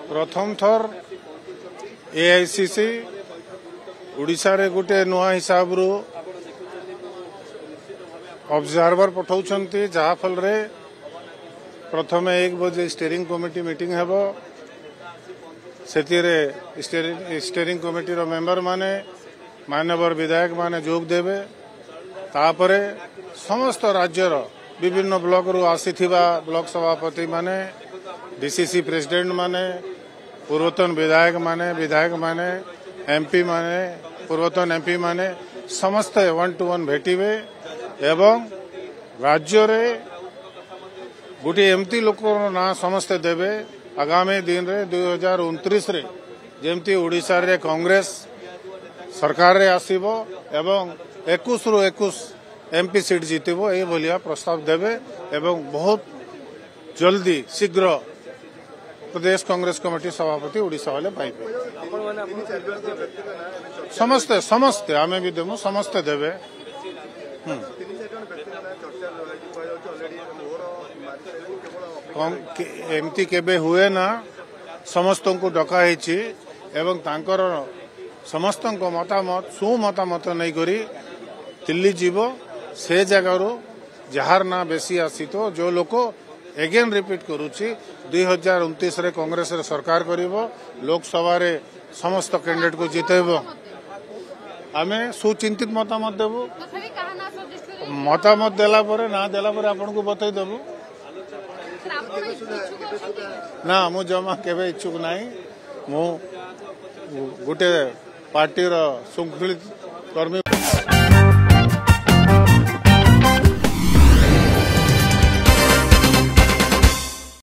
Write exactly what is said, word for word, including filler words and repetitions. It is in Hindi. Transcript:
प्रथम थर एआईसीसी ओडिशा रे गोटे नुआ हिसाब रू ऑब्जर्वर पठाउछंती जहा फल रे प्रथम एक बजे स्टीयरिंग कमिटी मीटिंग हेबो सेतिरे स्टीयरिंग कमिटी रो मेंबर माने माननीय विधायक माने जोग देबे तापरे समस्त राज्यर विभिन्न ब्लॉक रु आसीथिबा ब्लॉक सभापति माने डीसीसी प्रेसिडेंट माने पूर्वतन विधायक माने विधायक माने एमपी माने पूर्वतन एमपी माने समस्त वन टू वन भेटिबे एवं राज्य रे गोटे एमती लोक ना समस्ते देवे आगामी दिन रे दुई हजार उनतीस रे जेमती ओडिशा रे कांग्रेस सरकार रे आसीबो एवं इक्कीस रु इक्कीस एमपी सीट जीतबो ए भलिया प्रस्ताव देवे एवं बहुत जल्दी शीघ्र प्रदेश कांग्रेस कमिटी सभापति ओडिशा वाले पाइबे समस्ते समस्ते आमे भी देमु समस्ते देवे एमती केबे हुए ना समस्त को डका हेची एवं तांकर समस्त मतामत सुमतामत नहीं करी दिल्ली जीव से जगार जार ना बेसी आसी तो जो लोक एगेन रिपीट करुच्ची दुई हजार उनतीस रे कांग्रेस रे सरकार करिवो लोकसभा रे समस्त कैंडिडेट को जितेब आमे सुचिंतित मतामत देबू मतामत देला परे ना देला परे आपन को बतई देबू ना मु जमा केबे इच्छुक नाही मु गोटे पार्टी रो शृंखलित कर्मी